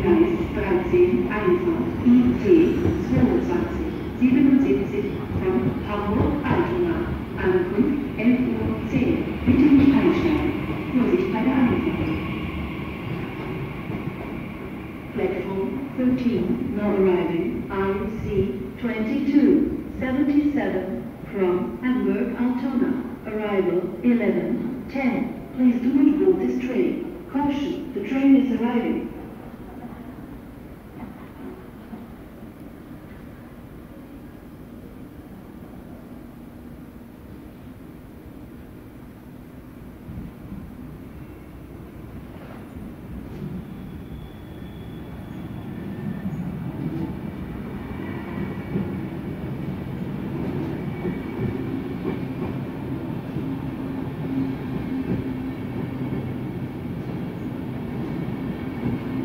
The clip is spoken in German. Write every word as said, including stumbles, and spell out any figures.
Gleis dreizehn Einfahrt I C zweiundzwanzig siebenundsiebzig von Hamburg-Altona. Ankunft elf Uhr zehn. Bitte nicht einsteigen. Vorsicht bei der Einfahrt. Platform thirteen, now arriving I C twenty-two seventy-seven from Hamburg-Altona. Arrival eleven ten. Please do not board this train. Caution, the train is arriving. Thank you.